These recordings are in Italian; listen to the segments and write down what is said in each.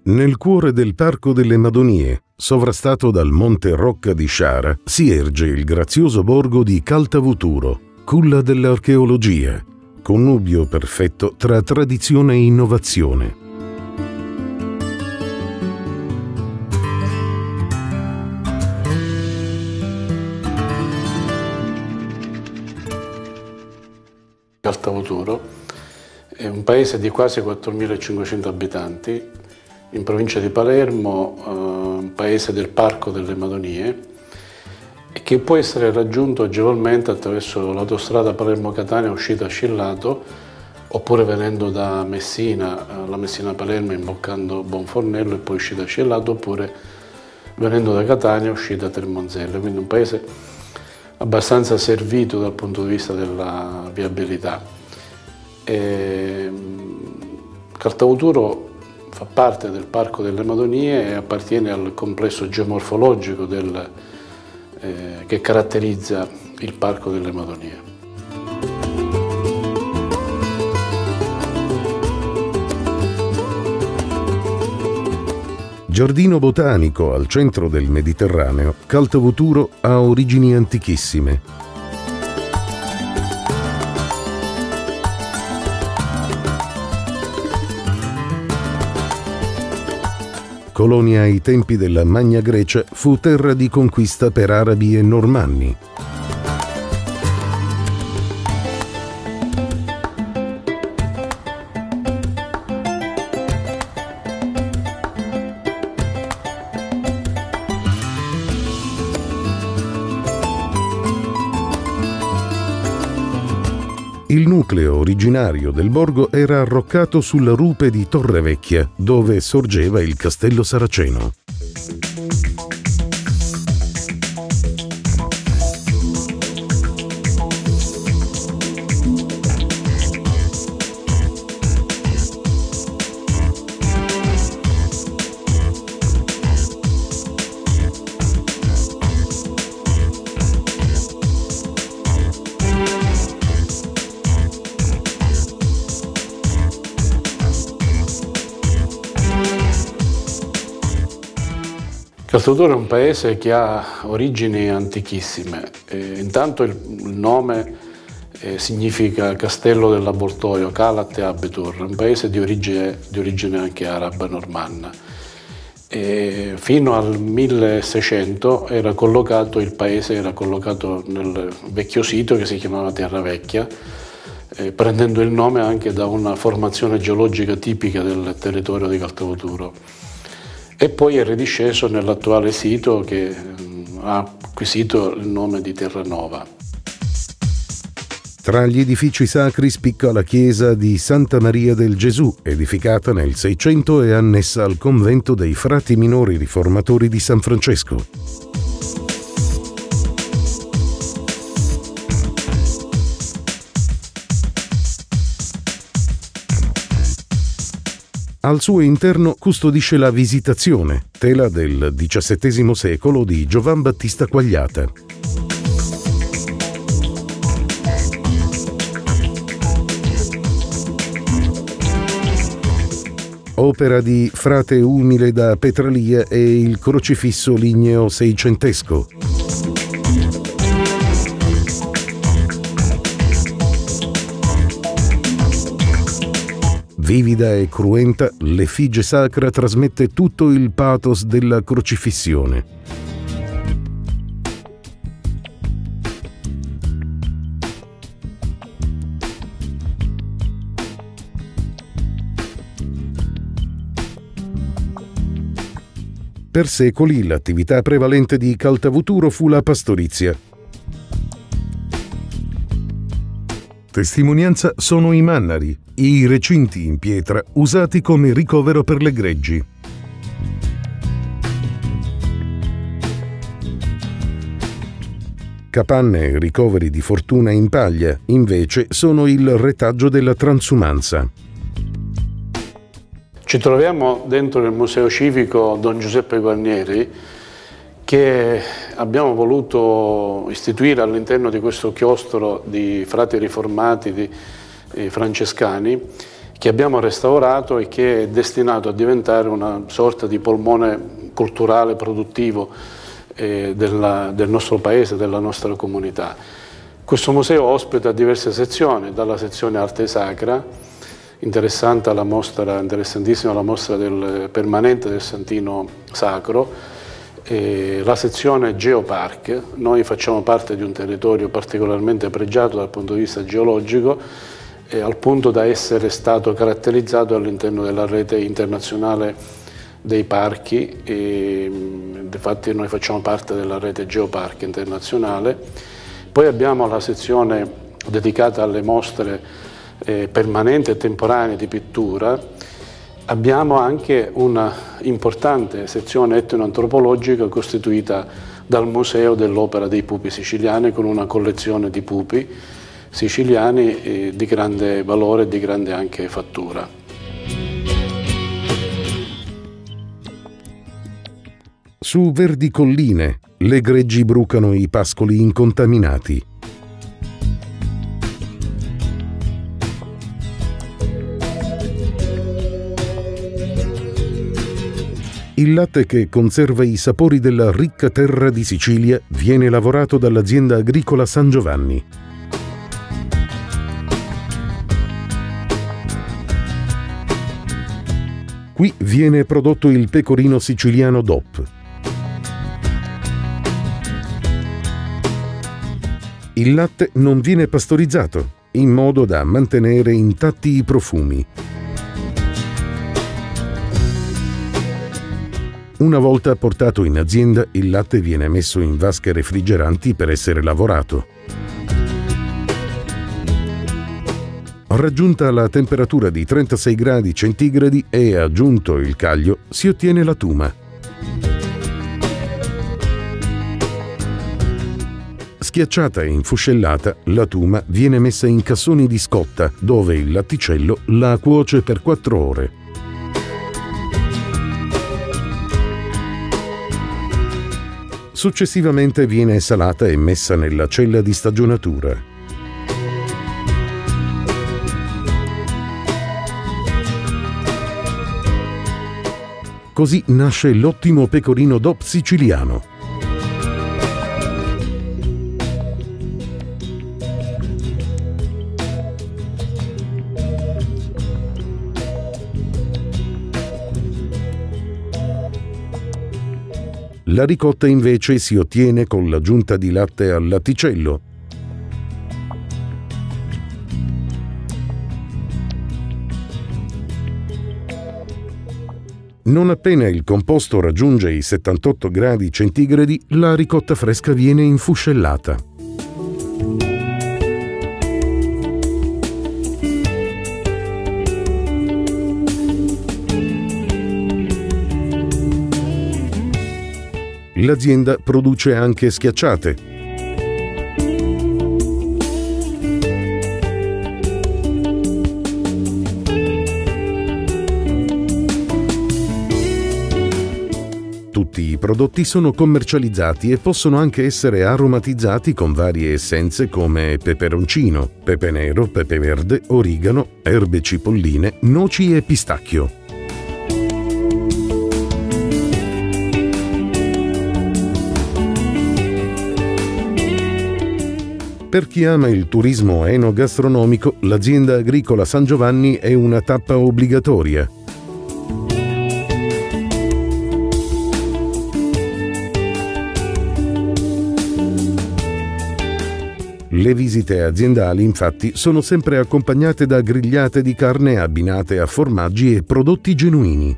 Nel cuore del Parco delle Madonie, sovrastato dal Monte Rocca di Sciara, si erge il grazioso borgo di Caltavuturo, culla dell'archeologia, connubio perfetto tra tradizione e innovazione. Caltavuturo è un paese di quasi 4.500 abitanti, in provincia di Palermo, un paese del Parco delle Madonie, e che può essere raggiunto agevolmente attraverso l'autostrada Palermo-Catania uscita a Scillato, oppure venendo da Messina, la Messina-Palermo, imboccando Bonfornello e poi uscita a Scillato, oppure venendo da Catania uscita a Termonzelle. Quindi un paese abbastanza servito dal punto di vista della viabilità. Caltavuturo fa parte del Parco delle Madonie e appartiene al complesso geomorfologico che caratterizza il Parco delle Madonie. Giardino botanico al centro del Mediterraneo, Caltavuturo ha origini antichissime. Colonia ai tempi della Magna Grecia, fu terra di conquista per arabi e normanni. Il nucleo originario del borgo era arroccato sulla rupe di Torrevecchia, dove sorgeva il castello saraceno. Caltavuturo è un paese che ha origini antichissime. Intanto il nome significa castello dell'Abortoio, Calat e Abetur, un paese di origine anche araba normanna. Fino al 1600 il paese era collocato nel vecchio sito che si chiamava Terravecchia, prendendo il nome anche da una formazione geologica tipica del territorio di Caltavuturo. E poi è ridisceso nell'attuale sito che ha acquisito il nome di Terranova. Tra gli edifici sacri spicca la chiesa di Santa Maria del Gesù, edificata nel 600 e annessa al convento dei frati minori riformatori di San Francesco. Al suo interno custodisce la Visitazione, tela del XVII secolo di Giovan Battista Quagliata. Opera di frate umile da Petralia e il crocifisso ligneo seicentesco. Vivida e cruenta, l'effigie sacra trasmette tutto il pathos della crocifissione. Per secoli l'attività prevalente di Caltavuturo fu la pastorizia. Testimonianza sono i mannari, i recinti in pietra usati come ricovero per le greggi. Capanne e ricoveri di fortuna in paglia, invece, sono il retaggio della transumanza. Ci troviamo dentro il Museo Civico Don Giuseppe Guarnieri, che abbiamo voluto istituire all'interno di questo chiostro di frati riformati francescani, che abbiamo restaurato e che è destinato a diventare una sorta di polmone culturale produttivo del nostro paese, della nostra comunità. Questo museo ospita diverse sezioni, dalla sezione arte sacra, interessantissima la mostra permanente del Santino Sacro, la sezione Geopark. Noi facciamo parte di un territorio particolarmente pregiato dal punto di vista geologico, al punto da essere stato caratterizzato all'interno della rete internazionale dei parchi, infatti noi facciamo parte della rete Geopark internazionale. Poi abbiamo la sezione dedicata alle mostre permanenti e temporanee di pittura. Abbiamo anche una importante sezione etnoantropologica costituita dal Museo dell'Opera dei Pupi Siciliani, con una collezione di pupi siciliani di grande valore e di grande anche fattura. Su verdi colline, le greggi brucano i pascoli incontaminati. Il latte che conserva i sapori della ricca terra di Sicilia viene lavorato dall'azienda agricola San Giovanni. Qui viene prodotto il pecorino siciliano DOP. Il latte non viene pastorizzato, in modo da mantenere intatti i profumi. Una volta portato in azienda, il latte viene messo in vasche refrigeranti per essere lavorato. Raggiunta la temperatura di 36 gradi centigradi e aggiunto il caglio, si ottiene la tuma. Schiacciata e infuscellata, la tuma viene messa in cassoni di scotta, dove il latticello la cuoce per 4 ore. Successivamente viene salata e messa nella cella di stagionatura. Così nasce l'ottimo pecorino DOP siciliano. La ricotta invece si ottiene con l'aggiunta di latte al latticello. Non appena il composto raggiunge i 78 gradi centigradi, la ricotta fresca viene infuscellata. L'azienda produce anche schiacciate. Tutti i prodotti sono commercializzati e possono anche essere aromatizzati con varie essenze come peperoncino, pepe nero, pepe verde, origano, erbe cipolline, noci e pistacchio. Per chi ama il turismo enogastronomico, l'azienda agricola San Giovanni è una tappa obbligatoria. Le visite aziendali, infatti, sono sempre accompagnate da grigliate di carne abbinate a formaggi e prodotti genuini.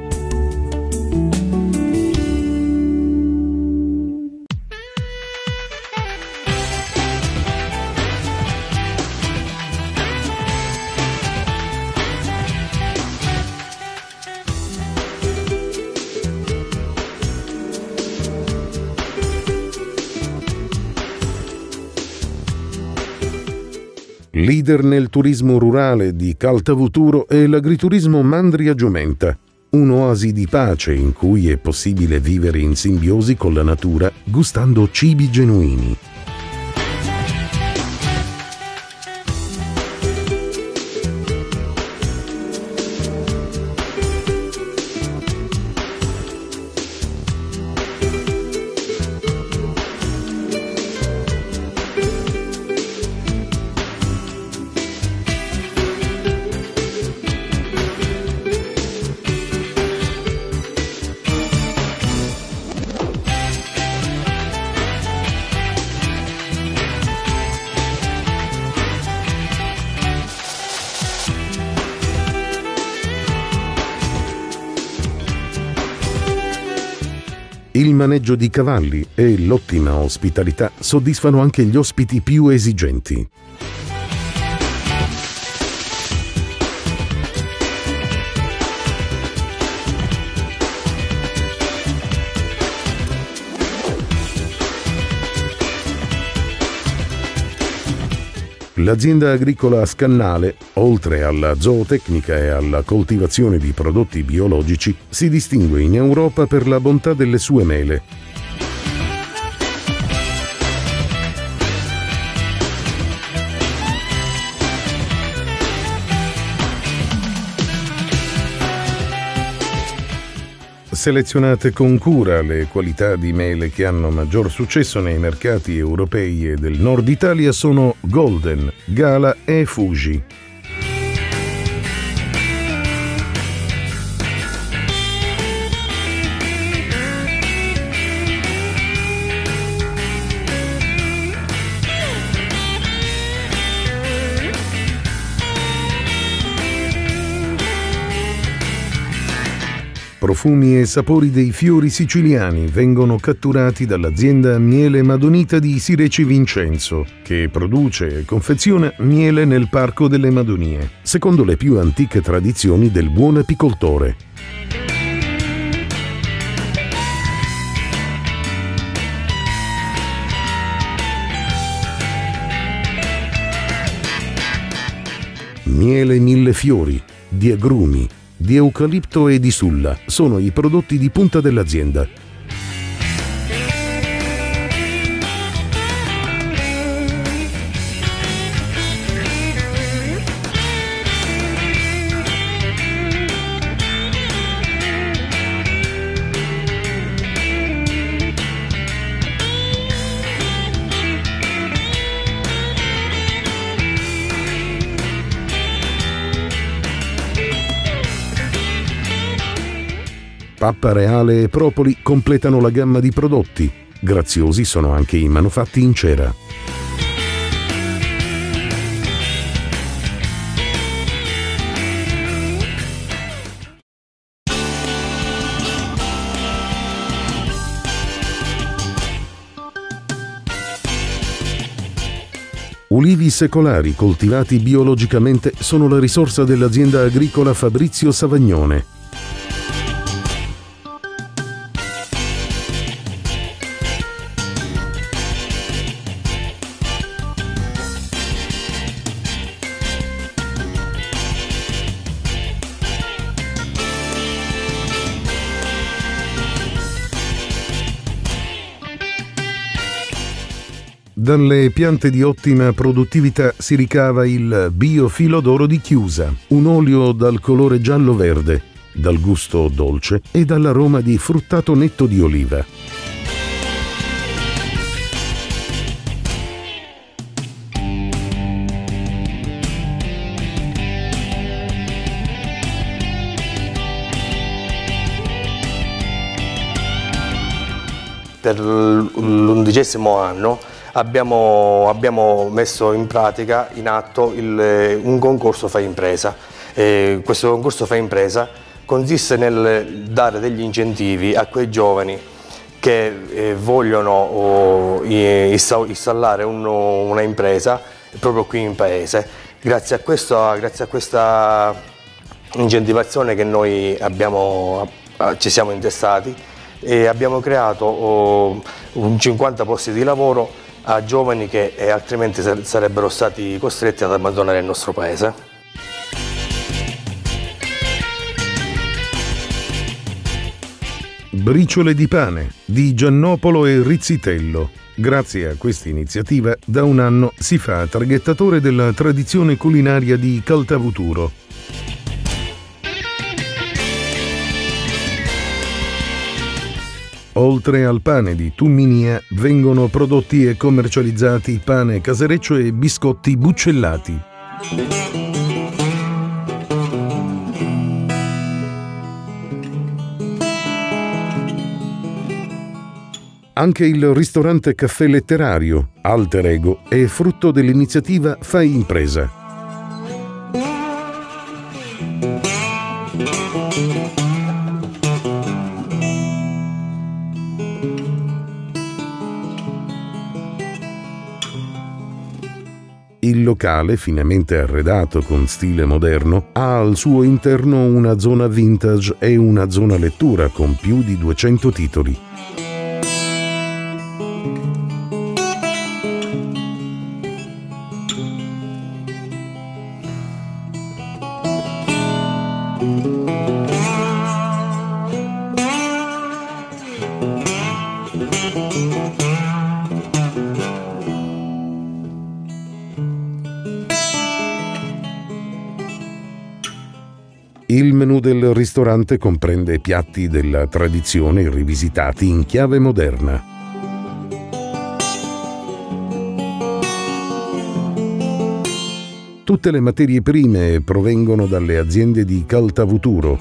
Leader nel turismo rurale di Caltavuturo è l'agriturismo Mandria Giumenta, un'oasi di pace in cui è possibile vivere in simbiosi con la natura gustando cibi genuini. Il maneggio di cavalli e l'ottima ospitalità soddisfano anche gli ospiti più esigenti. L'azienda agricola Scannale, oltre alla zootecnica e alla coltivazione di prodotti biologici, si distingue in Europa per la bontà delle sue mele. Selezionate con cura le qualità di mele che hanno maggior successo nei mercati europei e del nord Italia sono Golden, Gala e Fuji. Profumi e sapori dei fiori siciliani vengono catturati dall'azienda Miele Madonita di Sireci Vincenzo, che produce e confeziona miele nel Parco delle Madonie, secondo le più antiche tradizioni del buon apicoltore. Miele mille fiori, di agrumi, di eucalipto e di sulla sono i prodotti di punta dell'azienda. Pappa reale e propoli completano la gamma di prodotti. Graziosi sono anche i manufatti in cera. Ulivi secolari coltivati biologicamente sono la risorsa dell'azienda agricola Fabrizio Savagnone. Dalle piante di ottima produttività si ricava il biofilo d'oro di Chiusa, un olio dal colore giallo-verde, dal gusto dolce e dall'aroma di fruttato netto di oliva. Per l'11° anno abbiamo messo in pratica, in atto, un concorso Fai Impresa. Questo concorso Fai Impresa consiste nel dare degli incentivi a quei giovani che vogliono installare una impresa proprio qui in paese. Grazie a questa incentivazione che noi ci siamo intestati e abbiamo creato 50 posti di lavoro a giovani che altrimenti sarebbero stati costretti ad abbandonare il nostro paese. Briciole di pane di Giannopolo e Rizzitello. Grazie a questa iniziativa da un anno si fa targhettatore della tradizione culinaria di Caltavuturo. Oltre al pane di Tumminia vengono prodotti e commercializzati pane casereccio e biscotti buccellati. Anche il ristorante Caffè Letterario, Alter Ego, è frutto dell'iniziativa Fai Impresa. locale, finemente arredato con stile moderno, ha al suo interno una zona vintage e una zona lettura con più di 200 titoli. Il menù del ristorante comprende piatti della tradizione rivisitati in chiave moderna. Tutte le materie prime provengono dalle aziende di Caltavuturo.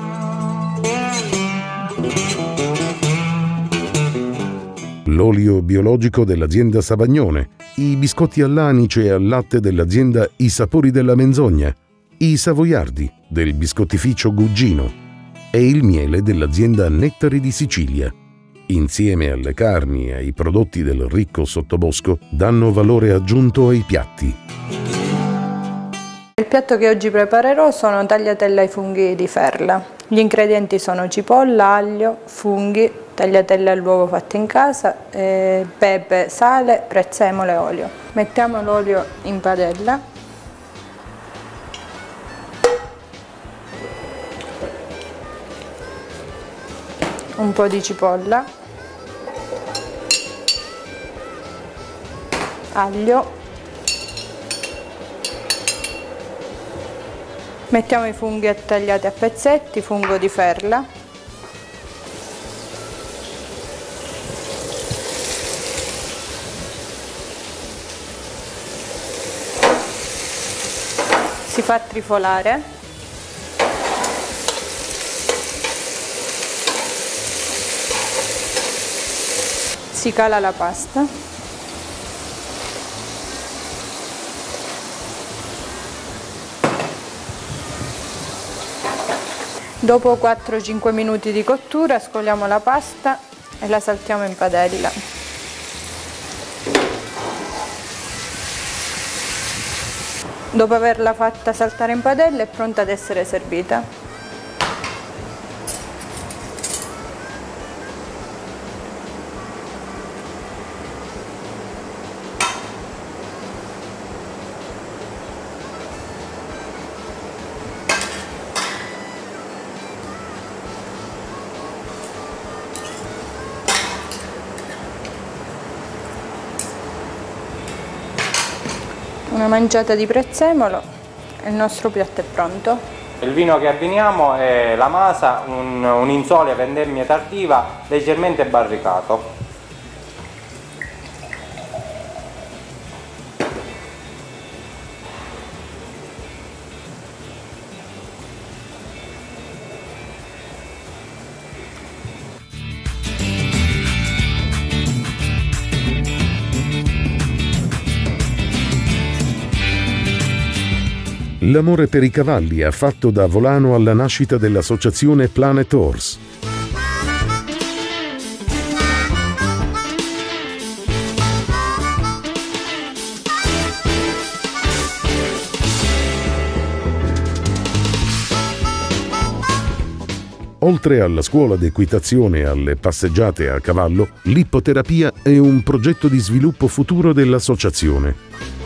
L'olio biologico dell'azienda Savagnone, i biscotti all'anice e al latte dell'azienda I Sapori della Menzogna, i savoiardi del biscottificio Gugino e il miele dell'azienda Nettari di Sicilia. Insieme alle carni e ai prodotti del ricco sottobosco, danno valore aggiunto ai piatti. Il piatto che oggi preparerò sono tagliatelle ai funghi di ferla. Gli ingredienti sono cipolla, aglio, funghi, tagliatelle all'uovo fatte in casa, pepe, sale, prezzemolo e olio. Mettiamo l'olio in padella. Un po' di cipolla, aglio, mettiamo i funghi tagliati a pezzetti, fungo di ferla, si fa trifolare. Si cala la pasta. Dopo 4-5 minuti di cottura scoliamo la pasta e la saltiamo in padella. Dopo averla fatta saltare in padella è pronta ad essere servita. Una mangiata di prezzemolo e il nostro piatto è pronto. Il vino che abbiniamo è la Masa, un Insolia vendemmia tardiva leggermente barricato. L'amore per i cavalli ha fatto da volano alla nascita dell'associazione Planet Horse. Oltre alla scuola d'equitazione e alle passeggiate a cavallo, l'ippoterapia è un progetto di sviluppo futuro dell'associazione.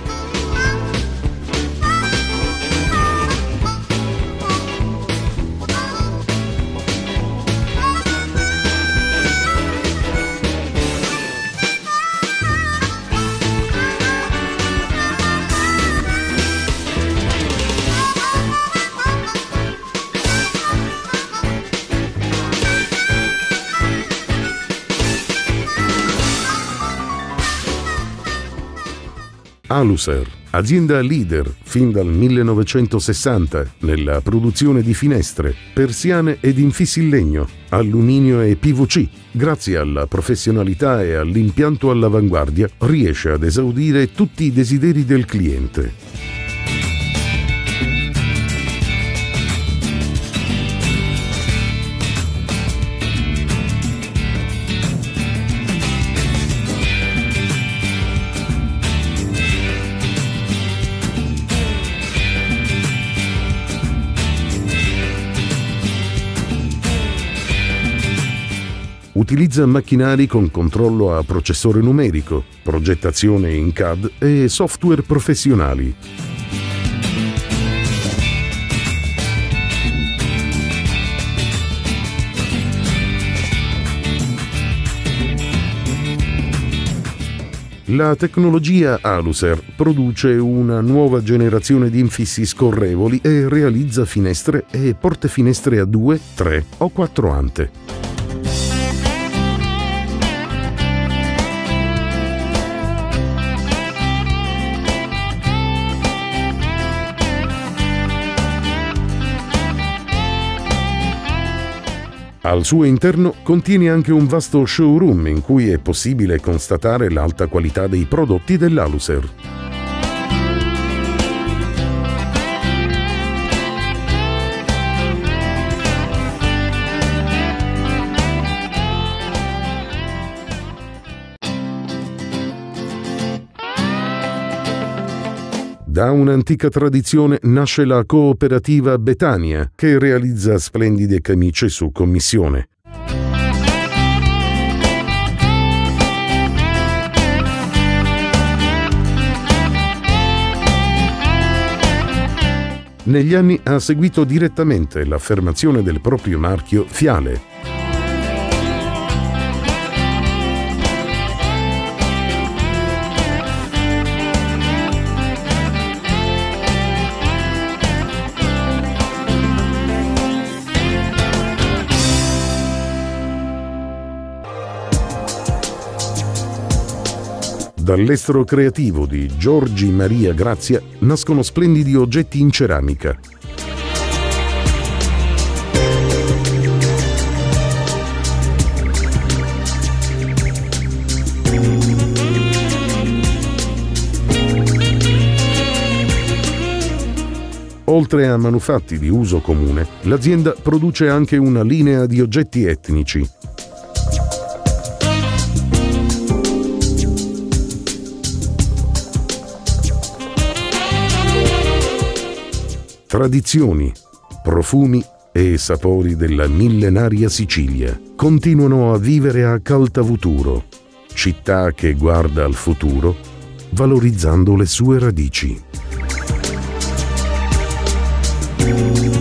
Aluser, azienda leader fin dal 1960 nella produzione di finestre, persiane ed infissi in legno, alluminio e PVC, grazie alla professionalità e all'impianto all'avanguardia, riesce ad esaudire tutti i desideri del cliente. Utilizza macchinari con controllo a processore numerico, progettazione in CAD e software professionali. La tecnologia Aluser produce una nuova generazione di infissi scorrevoli e realizza finestre e porte-finestre a 2, 3 o 4 ante. Al suo interno contiene anche un vasto showroom in cui è possibile constatare l'alta qualità dei prodotti dell'Aluser. Da un'antica tradizione nasce la cooperativa Betania, che realizza splendide camicie su commissione. Negli anni ha seguito direttamente l'affermazione del proprio marchio Fiale. Dall'estero creativo di Giorgi Maria Grazia nascono splendidi oggetti in ceramica. Oltre a manufatti di uso comune, l'azienda produce anche una linea di oggetti etnici. Tradizioni, profumi e sapori della millenaria Sicilia continuano a vivere a Caltavuturo, città che guarda al futuro valorizzando le sue radici.